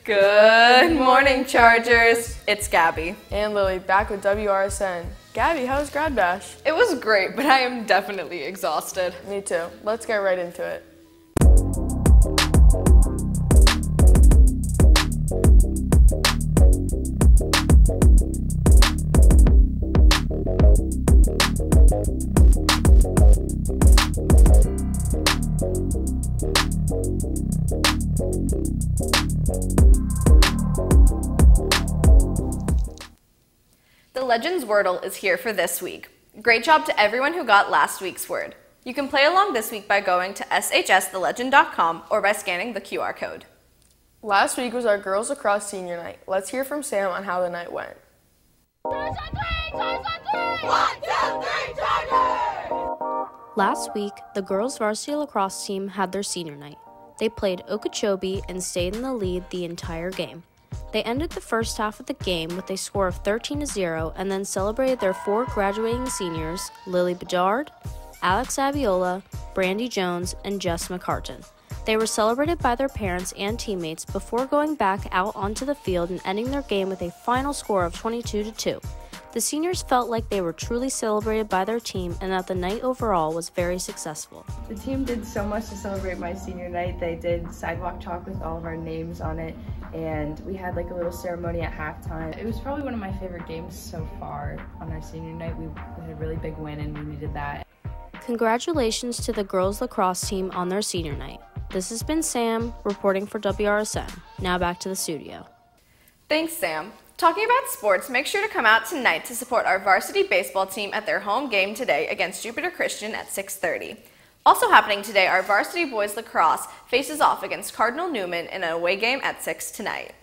Good morning, Chargers. It's Gabby. And Lily, back with Wrsn. Gabby, how was Grad Bash? It was great, but I am definitely exhausted. Me too. Let's get right into it. The Legends Wordle is here for this week. Great job to everyone who got last week's word. You can play along this week by going to shsthelegend.com or by scanning the QR code. Last week was our Girls Lacrosse Senior Night. Let's hear from Sam on how the night went. Last week, the girls' varsity lacrosse team had their senior night. They played Okeechobee and stayed in the lead the entire game. They ended the first half of the game with a score of 13-0 and then celebrated their 4 graduating seniors, Lily Bedard, Alex Abiola, Brandy Jones, and Jess McCartan. They were celebrated by their parents and teammates before going back out onto the field and ending their game with a final score of 22-2. The seniors felt like they were truly celebrated by their team and that the night overall was very successful. The team did so much to celebrate my senior night. They did sidewalk chalk with all of our names on it, and we had like a little ceremony at halftime. It was probably one of my favorite games so far on our senior night. We had a really big win and we needed that. Congratulations to the girls lacrosse team on their senior night. This has been Sam reporting for Wrsn. Now back to the studio. Thanks, Sam. Talking about sports, make sure to come out tonight to support our varsity baseball team at their home game today against Jupiter Christian at 6:30. Also happening today, our varsity boys lacrosse faces off against Cardinal Newman in an away game at 6 tonight.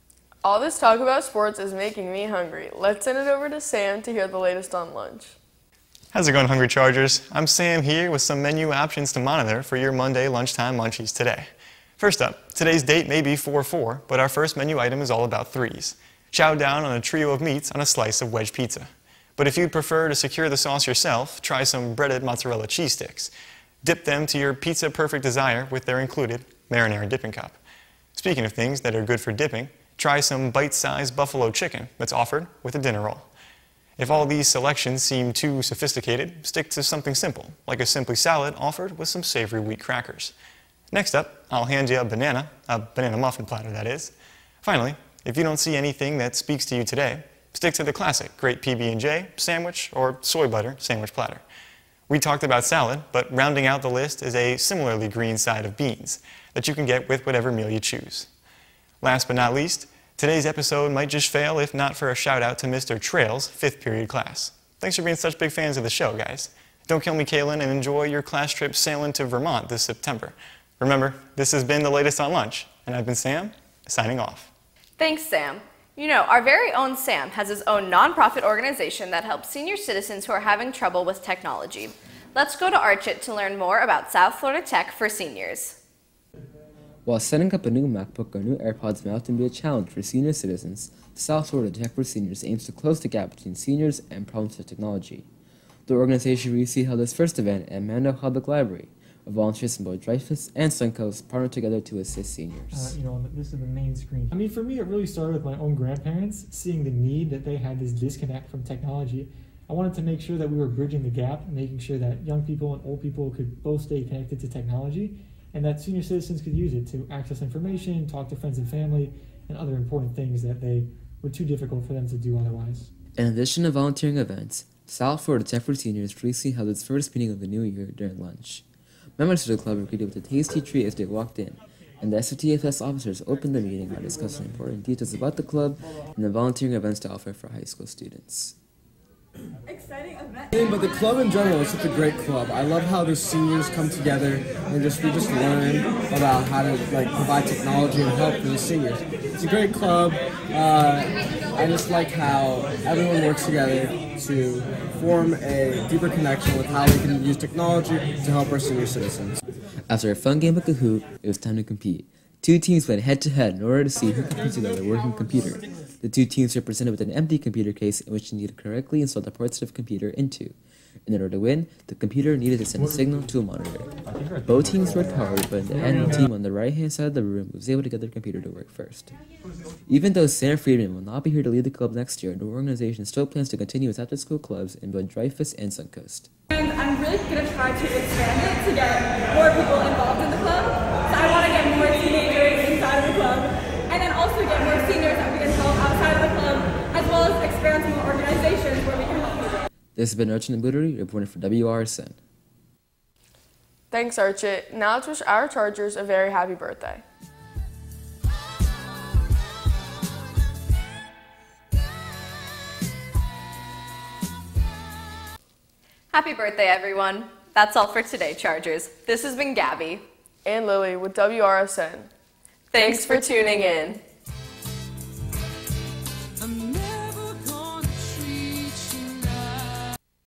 All this talk about sports is making me hungry. Let's send it over to Sam to hear the latest on lunch. How's it going, Hungry Chargers? I'm Sam here with some menu options to monitor for your Monday lunchtime munchies today. First up, today's date may be 4-4, but our first menu item is all about threes. Chow down on a trio of meats on a slice of wedge pizza. But if you'd prefer to secure the sauce yourself, try some breaded mozzarella cheese sticks. Dip them to your pizza perfect desire with their included marinara dipping cup. Speaking of things that are good for dipping, try some bite-sized buffalo chicken that's offered with a dinner roll. If all these selections seem too sophisticated, stick to something simple, like a Simply salad offered with some savory wheat crackers. Next up, I'll hand you a banana muffin platter that is. Finally, if you don't see anything that speaks to you today, stick to the classic great PB&J, sandwich, or soy butter sandwich platter. We talked about salad, but rounding out the list is a similarly green side of beans that you can get with whatever meal you choose. Last but not least, today's episode might just fail if not for a shout out to Mr. Trail's 5th period class. Thanks for being such big fans of the show, guys. Don't kill me, Kaylin, and enjoy your class trip sailing to Vermont this September. Remember, this has been the latest on lunch, and I've been Sam, signing off. Thanks, Sam. You know, our very own Sam has his own nonprofit organization that helps senior citizens who are having trouble with technology. Let's go to Archit to learn more about South Florida Tech for seniors. While setting up a new MacBook or new AirPods may often be a challenge for senior citizens, the South Florida Tech for Seniors aims to close the gap between seniors and problems with technology. The organization recently held its first event at Mando Public Library, where volunteers from both Dreyfus and Suncoast partnered together to assist seniors. This is the main screen. I mean, for me, it really started with my own grandparents, seeing the need that they had this disconnect from technology. I wanted to make sure that we were bridging the gap, making sure that young people and old people could both stay connected to technology, and that senior citizens could use it to access information, talk to friends and family, and other important things that they were too difficult for them to do otherwise. In addition to volunteering events, South Florida Tech for Seniors recently held its first meeting of the new year during lunch. Members of the club were greeted with a tasty treat as they walked in, and the SFTFS officers opened the meeting by discussing important details about the club and the volunteering events to offer for high school students. Exciting event. But the club in general is such a great club. I love how the seniors come together and we just learn about how to provide technology and help for the seniors. It's a great club. I just like how everyone works together to form a deeper connection with how we can use technology to help our senior citizens. After a fun game of Kahoot, it was time to compete. Two teams went head-to-head in order to see who could put together a working computer. The two teams were presented with an empty computer case in which they needed to correctly install the parts of the computer into. In order to win, the computer needed to send a signal to a monitor. Both teams worked hard, but in the end, the team on the right-hand side of the room was able to get their computer to work first. Even though Sam Friedman will not be here to lead the club next year, the organization still plans to continue its after-school clubs in both Dreyfus and Suncoast. And I'm really going to try to expand it to get more people involved in the club. So I want to get more teenagers inside of the club, and then also get more seniors that we can help outside of the club, as well as expand to more organizations where we can help people. This has been Archie Boudry reporting for Wrsn. Thanks, Archie. Now let's wish our Chargers a very happy birthday. Happy birthday, everyone. That's all for today, Chargers. This has been Gabby And Lily with Wrsn. Thanks for tuning in.